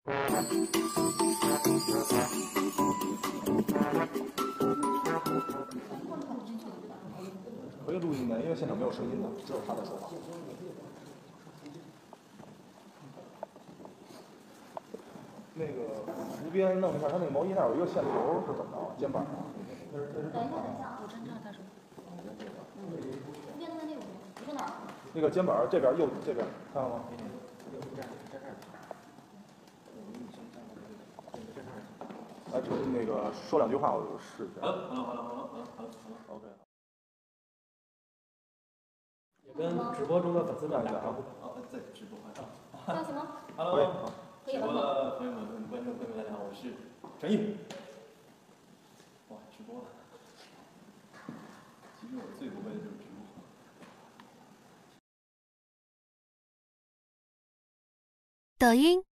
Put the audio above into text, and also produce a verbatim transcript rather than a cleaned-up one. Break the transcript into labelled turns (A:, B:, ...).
A: 可以录音的，因为现场没有声音的，只有他在说话。那个无边弄一下，他那个毛衣那有一个线头是怎么着？肩膀上。等一下，等一下，我真正他说。嗯。无边在那边，你在哪儿？那个肩膀这边右这边，看到吗？来，那个说两句话，我试一下。好了，好了，好了，好了，好了，好了，好了 ，OK。
B: 也跟直播中的粉丝们打招呼。
A: 啊，在直播上。
C: 这样行吗
B: ？Hello，
C: 可以了。
B: 直播的朋友们、观众朋友们，大家好，我是陈毅。哇，直播了。其实我最不会的就是直播。
D: 抖音。